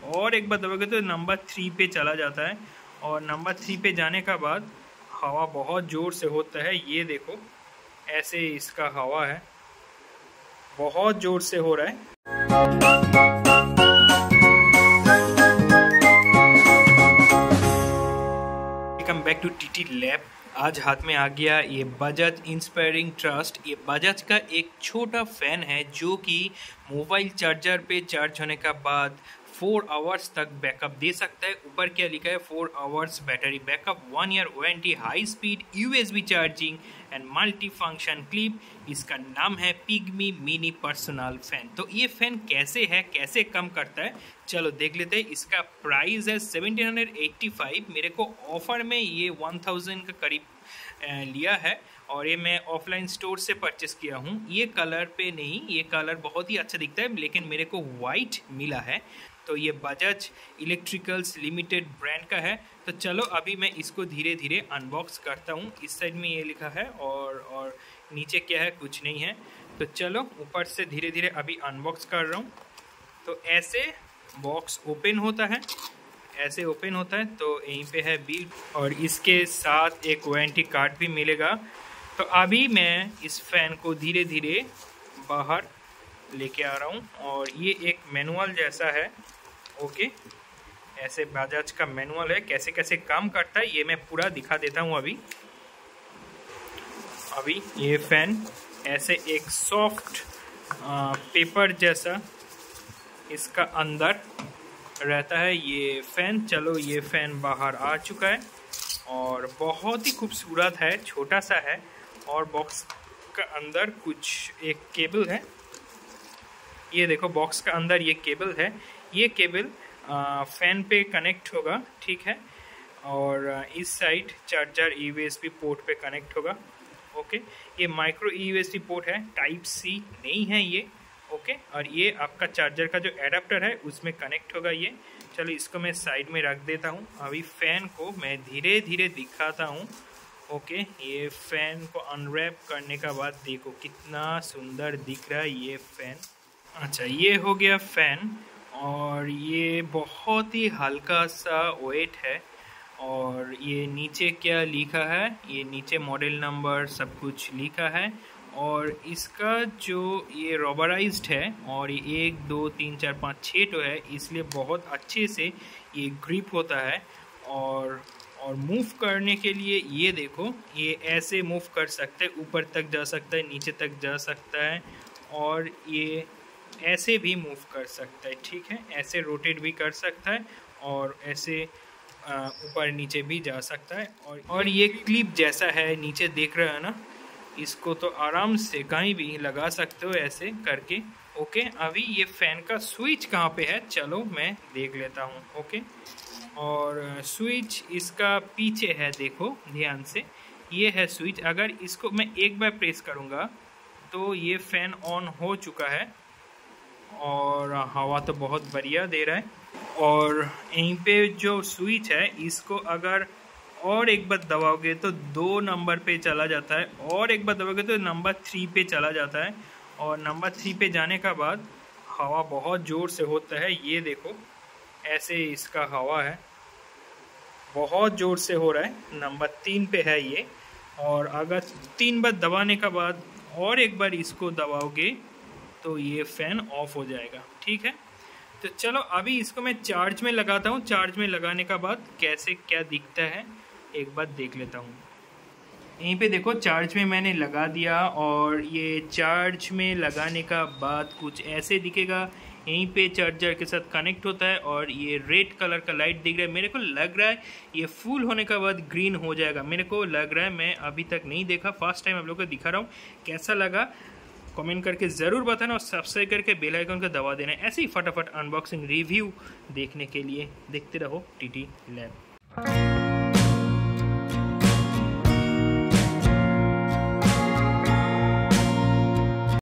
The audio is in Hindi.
और एक बार दबाओगे तो नंबर 3 पे चला जाता है। और नंबर 3 पे जाने का बाद हवा बहुत ज़ोर से होता है। ये देखो ऐसे इसका हवा है, बहुत ज़ोर से हो रहा है। Welcome back to TT lab. आज हाथ में आ गया ये बजाज इंस्पायरिंग ट्रस्ट। ये बजाज का एक छोटा फैन है जो कि मोबाइल चार्जर पे चार्ज होने का बाद 4 आवर्स तक बैकअप दे सकता है। ऊपर क्या लिखा है, 4 hours battery backup, 1 year warranty, high speed USB charging and multi function clip. इसका नाम है पिग्मी मिनी पर्सनल फैन। तो ये फैन कैसे है, कैसे काम करता है, चलो देख लेते हैं। इसका प्राइस है 1785। मेरे को ऑफर में ये 1000 के करीब लिया है और ये मैं ऑफलाइन स्टोर से परचेस किया हूँ। ये कलर पे नहीं, ये कलर बहुत ही अच्छा दिखता है लेकिन मेरे को वाइट मिला है। तो ये बजाज इलेक्ट्रिकल्स लिमिटेड ब्रांड का है। तो चलो अभी मैं इसको धीरे धीरे अनबॉक्स करता हूँ। इस साइड में ये लिखा है और नीचे क्या है, कुछ नहीं है। तो चलो ऊपर से धीरे धीरे अभी अनबॉक्स कर रहा हूँ। तो ऐसे बॉक्स ओपन होता है, ऐसे ओपन होता है। तो यहीं पे है बिल और इसके साथ एक वारंटी कार्ड भी मिलेगा। तो अभी मैं इस फैन को धीरे धीरे बाहर लेके आ रहा हूँ और ये एक मैनुअल जैसा है। ओके, ऐसे बजाज का मैनुअल है, कैसे कैसे काम करता है ये मैं पूरा दिखा देता हूँ। अभी ये फैन ऐसे एक सॉफ्ट पेपर जैसा इसका अंदर रहता है ये फैन। चलो ये फैन बाहर आ चुका है और बहुत ही खूबसूरत है, छोटा सा है। और बॉक्स का अंदर कुछ एक केबल है। ये देखो बॉक्स का अंदर ये केबल है। ये केबल फैन पे कनेक्ट होगा, ठीक है। और इस साइड चार्जर USB पोर्ट पे कनेक्ट होगा। ओके, ये माइक्रो USB पोर्ट है, टाइप C नहीं है ये। ओके, और ये आपका चार्जर का जो एडाप्टर है उसमें कनेक्ट होगा ये। चलो इसको मैं साइड में रख देता हूँ। अभी फैन को मैं धीरे धीरे दिखाता हूँ। ओके, ये फैन को अनरैप करने का बाद देखो कितना सुंदर दिख रहा है ये फैन। अच्छा, ये हो गया फैन और ये बहुत ही हल्का सा वेट है। और ये नीचे क्या लिखा है, ये नीचे मॉडल नंबर सब कुछ लिखा है। और इसका जो ये रबराइज्ड है और ये 1 2 3 4 5 6 तो है, इसलिए बहुत अच्छे से ये ग्रिप होता है। और मूव करने के लिए ये देखो, ये ऐसे मूव कर सकते हैं, ऊपर तक जा सकता है, नीचे तक जा सकता है और ये ऐसे भी मूव कर सकता है, ठीक है। ऐसे रोटेट भी कर सकता है और ऐसे ऊपर नीचे भी जा सकता है। और ये क्लिप जैसा है, नीचे देख रहे हो ना, इसको तो आराम से कहीं भी लगा सकते हो ऐसे करके। ओके, अभी ये फैन का स्विच कहाँ पे है, चलो मैं देख लेता हूँ। ओके, और स्विच इसका पीछे है, देखो ध्यान से, ये है स्विच। अगर इसको मैं एक बार प्रेस करूँगा तो ये फैन ऑन हो चुका है और हवा तो बहुत बढ़िया दे रहा है। और यहीं पे जो स्विच है इसको अगर और एक बार दबाओगे तो 2 नंबर पे चला जाता है, और एक बार दबाओगे तो नंबर 3 पे चला जाता है। और नंबर 3 पे जाने का बाद हवा बहुत ज़ोर से होता है। ये देखो ऐसे इसका हवा है, बहुत ज़ोर से हो रहा है। नंबर 3 पे है ये। और अगर 3 बार दबाने का बाद और एक बार इसको दबाओगे तो ये फ़ैन ऑफ हो जाएगा, ठीक है। तो चलो अभी इसको मैं चार्ज में लगाता हूँ। चार्ज में लगाने का बाद कैसे क्या दिखता है एक बार देख लेता हूँ। यहीं पे देखो चार्ज में मैंने लगा दिया और ये चार्ज में लगाने का बाद कुछ ऐसे दिखेगा। यहीं पे चार्जर के साथ कनेक्ट होता है और ये रेड कलर का लाइट दिख रहा है। मेरे को लग रहा है ये फुल होने का बाद ग्रीन हो जाएगा, मेरे को लग रहा है। मैं अभी तक नहीं देखा, फर्स्ट टाइम आप लोग को दिखा रहा हूँ। कैसा लगा कमेंट करके ज़रूर बताना और सब्सक्राइब करके बेल आइकन को दबा देना। ऐसे ही फटाफट अनबॉक्सिंग रिव्यू देखने के लिए देखते रहो टीटी लैब।